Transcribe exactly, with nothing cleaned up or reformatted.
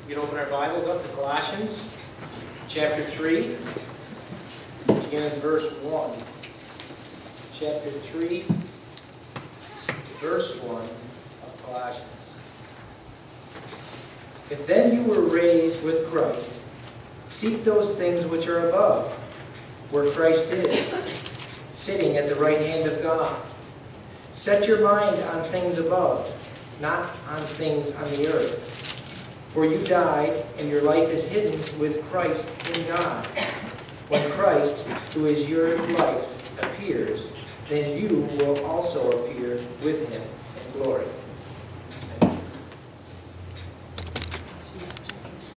We can open our Bibles up to Colossians chapter three, begin in verse one. Chapter three, verse one of Colossians. If then you were raised with Christ, seek those things which are above, where Christ is, sitting at the right hand of God. Set your mind on things above, not on things on the earth. For you died, and your life is hidden with Christ in God. When Christ, who is your life, appears, then you will also appear with him in glory.